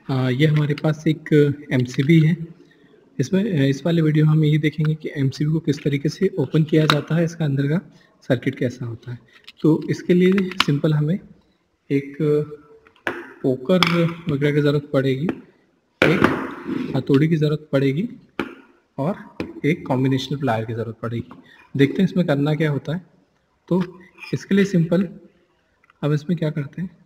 ये हमारे पास एक एमसीबी है। इसमें इस वाले वीडियो में हम ये देखेंगे कि एमसीबी को किस तरीके से ओपन किया जाता है, इसका अंदर का सर्किट कैसा होता है। तो इसके लिए सिंपल हमें एक पोकर वगैरह की ज़रूरत पड़ेगी, एक हथौड़ी की ज़रूरत पड़ेगी और एक कॉम्बिनेशनल प्लायर की ज़रूरत पड़ेगी। देखते हैं इसमें करना क्या होता है। तो इसके लिए सिंपल अब इसमें क्या करते हैं,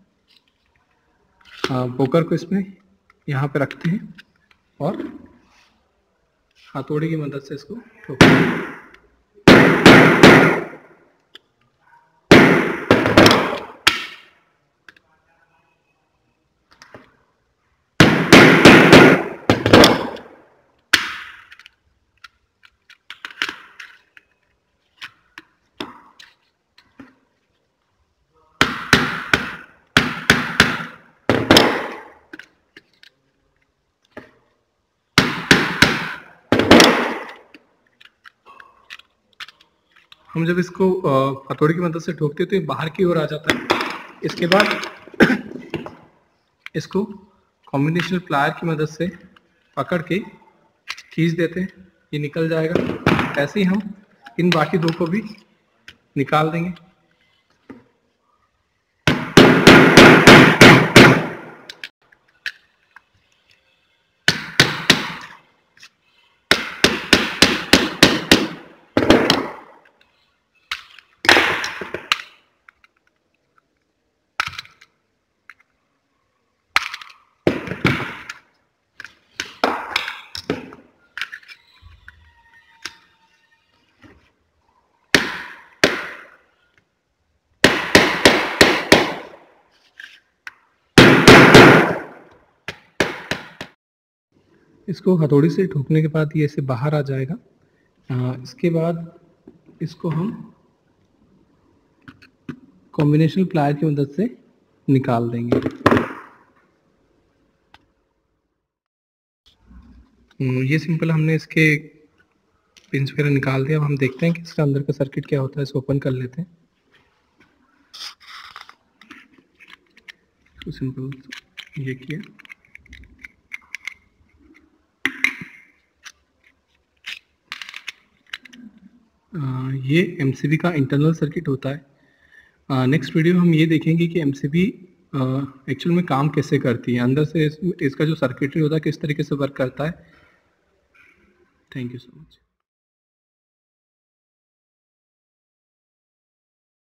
पोकर को इसमें यहाँ पे रखते हैं और हथौड़ी की मदद से इसको ठोकते हैं। हम जब इसको हथौड़ी की मदद से ठोकते हैं तो ये बाहर की ओर आ जाता है। इसके बाद इसको कॉम्बिनेशनल प्लायर की मदद से पकड़ के खींच देते हैं, ये निकल जाएगा। ऐसे ही हम इन बाकी दो को भी निकाल देंगे। इसको हथौड़ी से ठोकने के बाद ये ऐसे बाहर आ जाएगा। इसके बाद इसको हम कॉम्बिनेशनल प्लायर की मदद से निकाल देंगे। ये सिंपल हमने इसके पिंस वगैरह निकाल दिया। अब हम देखते हैं कि इसका अंदर का सर्किट क्या होता है। इसको ओपन कर लेते हैं। तो सिंपल ये किया। ये एमसीबी का इंटरनल सर्किट होता है। नेक्स्ट वीडियो हम ये देखेंगे कि एमसीबी एक्चुअल में काम कैसे करती है, अंदर से इसका जो सर्किटरी होता है किस तरीके से वर्क करता है। Thank you so much.